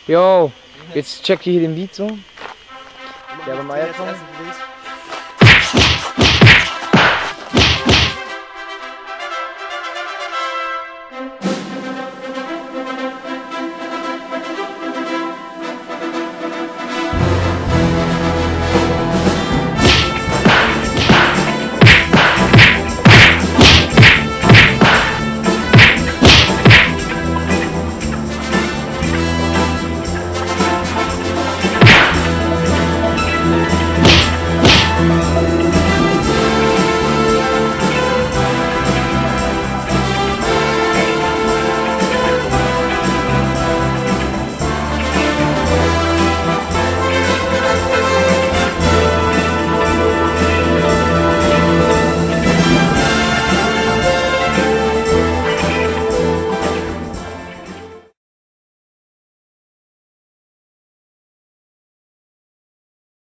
Yo, jetzt check hier den Beat so. Der beim Eier kommt.